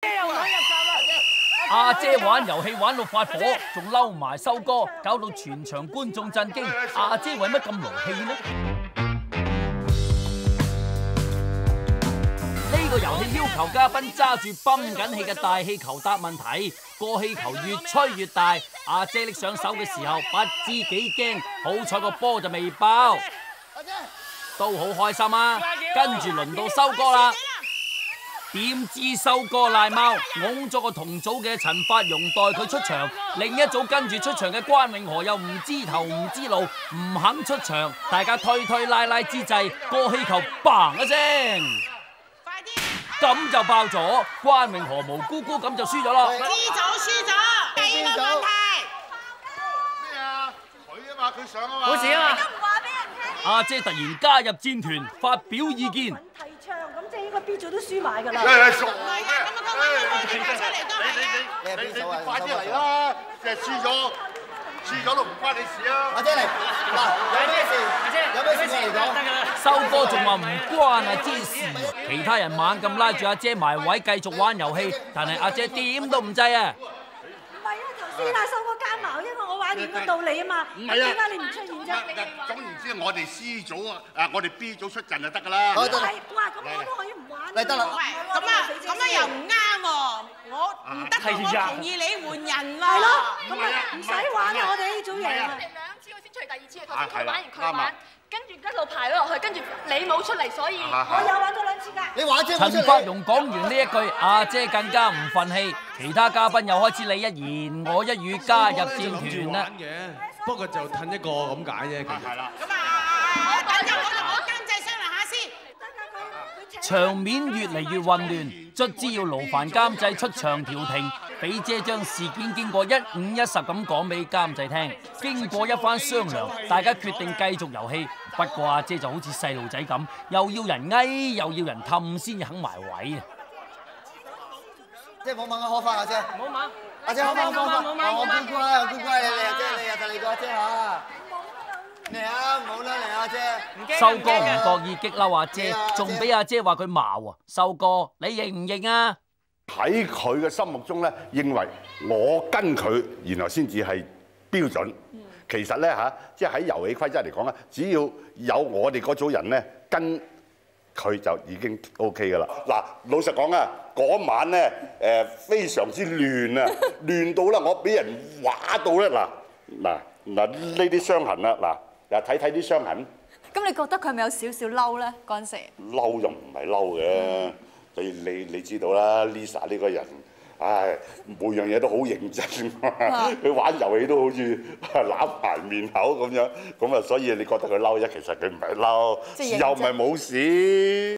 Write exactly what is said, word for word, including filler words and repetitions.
又想入閘啦！ 阿姐玩遊戲玩到發火，仲嬲埋修哥，搞到全場觀眾震驚。阿姐為乜咁勞氣呢？呢個遊戲要求嘉賓揸住泵緊氣嘅大氣球答問題，個氣球越吹越大。阿姐拎上手嘅時候不知幾驚，好彩個波就未爆，都好開心啊！跟住輪到修哥啦。點知修哥賴貓，拱咗個同組嘅陳發蓉代佢出場，另一組跟住出場嘅關詠荷又唔知頭唔知路，唔肯出場，大家推推拉拉之際，個氣球嘭一聲， 快啲！ 咁就爆咗，關詠荷無辜辜咁就輸咗咯。 支組輸咗，第二個問題。 咩啊？佢啊嘛，佢上啊嘛。 冇事啊嘛。 阿姐突然加入戰團，發表意見。 咁即係應該 B 組都輸埋㗎啦。 誒熟唔係㗎，咁啊，咁啊，你出嚟都係啊！ 你你你快啲嚟啦！即係輸咗，輸咗都唔關你事啊！ 阿姐嚟，嗱，有咩事？阿姐，有咩事嚟講？ 得㗎啦。 修哥仲話唔關阿姐事，其他人猛咁拉住阿姐埋位繼續玩遊戲，但係阿姐點都唔制啊！ 唔係啊，頭先阿修哥加矛，因為我玩掂個道理啊嘛。 唔係啊， 點解你唔出現啫？ 總言之，我哋 C 組啊，啊，我哋 B 組出陣就得㗎啦。 係，哇，咁我都可以唔玩。 嚟得啦。 喂，咁啊，咁啊又唔啱喎！我唔得喎，我同意你換人喎。 係咯，咁啊唔使玩啦，我哋 A 組贏啊。 我哋兩次我先出去第二次，頭先佢玩完佢玩，跟住一路排咗落去，跟住你冇出嚟，所以我有玩過兩次㗎。 你玩啫， 陳發蓉講完呢一句，阿姐更加唔憤氣，其他嘉賓又開始你一言我一語加入戰團啦。 不過就褪一個咁解啫，其實。 係啦。 咁啊，等陣我同我監製商量下先。 場面越嚟越混亂，卒之要勞煩監製出場調停。比姐將事件經過一五一十咁講俾監製聽。經過一番商量，大家決定繼續遊戲。不過阿姐就好似細路仔咁，又要人翳，又要人氹先肯埋位啊！ 即係冇問我可翻阿姐， 冇問。 阿姐可翻可翻， 冇問我乖乖，我乖乖，你嚟阿姐，你啊就嚟個阿姐嚇。嚟啊，冇啦嚟阿姐。 修哥唔覺意激嬲阿姐，仲俾阿姐話佢矛啊！修哥，你認唔認啊？ 喺佢嘅心目中咧，認為我跟佢，然後先至係標準。其實咧嚇，即係喺遊戲規則嚟講咧，只要有我哋嗰組人咧跟佢就已經 O K 㗎啦。嗱，老實講啊，嗰晚咧誒非常之亂啊，亂到啦，我俾人話到咧嗱嗱嗱呢啲傷痕啦，嗱又睇睇啲傷痕。 咁你覺得佢係咪有少少嬲咧？嗰陣時嬲就唔係嬲嘅。你你你知道啦 ，Lisa 呢個人，唉，每樣嘢都好認真，佢玩遊戲都好似揦埋面口咁樣，咁啊，所以你覺得佢嬲啫，其實佢唔係嬲，又唔係冇事。